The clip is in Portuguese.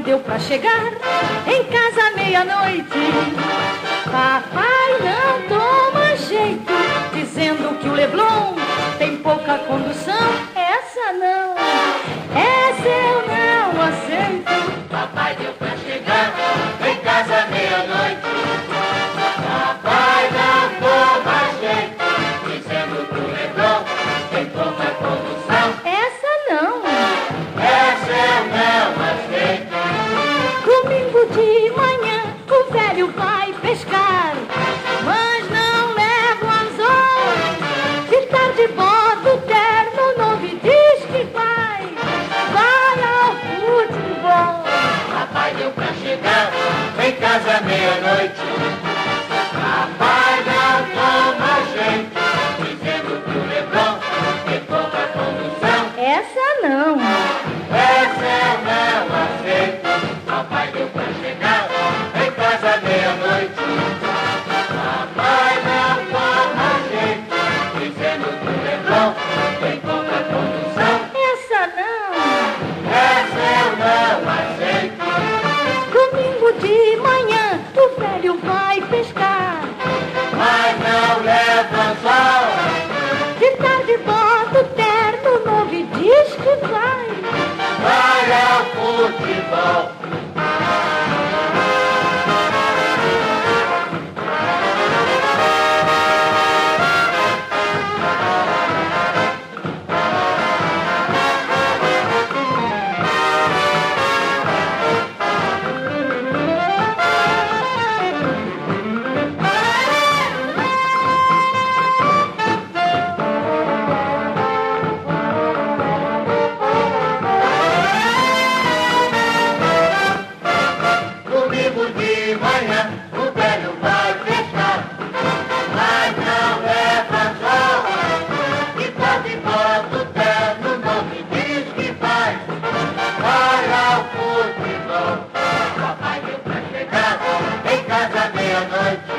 deu pra chegar em casa meia-noite. Papai não toma jeito, dizendo que o Leblon tem pouca condução. Essa não, essa eu não aceito. Papai deu pra chegar em casa meia-noite. Papai não toma jeito, dizendo que o Leblon tem pouca condução. Essa não, Essa eu não aceito. domingo de manhã o velho vai pescar, mas não leva o anzol. De tarde bota o terno novo e diz que vai ao futebol. Papai deu pra chegar em casa meia-noite. Papai não toma jeito, dizendo que o Leblon tem pouca condução. Essa não, Essa eu não aceito. Papai deu pra chegar em casa meia-noite. Papai não toma jeito, dizendo que o Leblon tem pouca condução. essa não. Essa eu não aceito. Domingo de manhã o velho vai pescar, Mas não leva sol. de tarde bota o terno novo e diz que Vai ao futebol. Domingo de manhã o velho vai pescar, mas não leva sol. E tá de bota o terno novo e diz que vai ao futebol. Papai deu pra chegar em casa meia-noite.